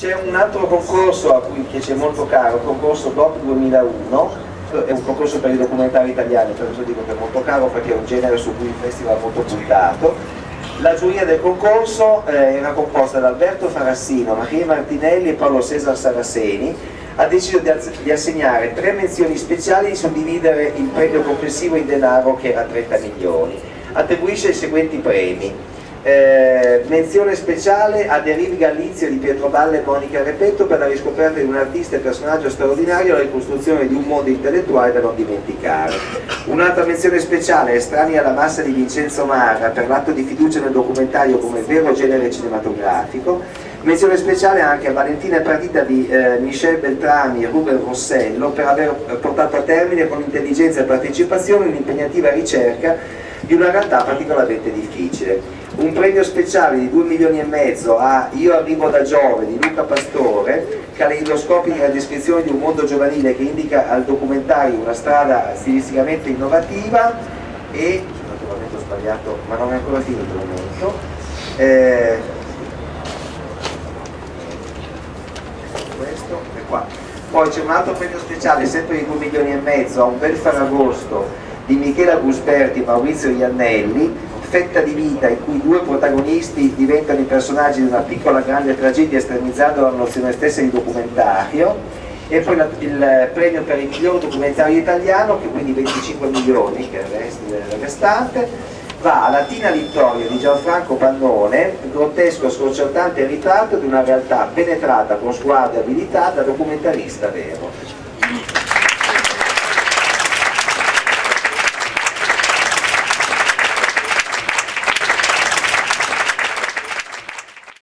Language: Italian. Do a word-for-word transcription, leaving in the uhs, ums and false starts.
C'è un altro concorso a cui che c'è molto caro, il concorso D O P duemilauno, è un concorso per i documentari italiani, per questo dico che è molto caro perché è un genere su cui il festival ha molto puntato. La giuria del concorso eh, era composta da Alberto Farassino, Maria Martinelli e Paolo Cesar Saraceni. Ha deciso di, di assegnare tre menzioni speciali e di suddividere il premio complessivo in denaro, che era trenta milioni. Attribuisce i seguenti premi. Eh, menzione speciale a Derivi Gallizio di Pietro Balle e Monica Repetto per la riscoperta di un artista e personaggio straordinario e la ricostruzione di un mondo intellettuale da non dimenticare. Un'altra menzione speciale a Estranei alla massa di Vincenzo Marra per l'atto di fiducia nel documentario come vero genere cinematografico. Menzione speciale anche a Valentina Pradita di eh, Michel Beltrami e Ruben Rossello per aver portato a termine con intelligenza e partecipazione un'impegnativa ricerca di una realtà particolarmente difficile. Un premio speciale di due milioni e mezzo a Io arrivo da Giove di Luca Pastore, caleidoscopica nella descrizione di un mondo giovanile che indica al documentario una strada stilisticamente innovativa. E naturalmente ho sbagliato, ma non è ancora finito il momento. Eh, questo è qua. Poi c'è un altro premio speciale sempre di due milioni e mezzo a Un bel Ferragosto di Michela Gusberti e Maurizio Iannelli, Fetta di vita, in cui due protagonisti diventano i personaggi di una piccola grande tragedia estremizzando la nozione stessa di documentario. E poi la, il premio per il miglior documentario italiano, che quindi venticinque milioni, che è il resto del restante, va a Latina Vittoria di Gianfranco Pannone, grottesco sconcertante ritratto di una realtà penetrata con sguardo e abilità da documentarista vero.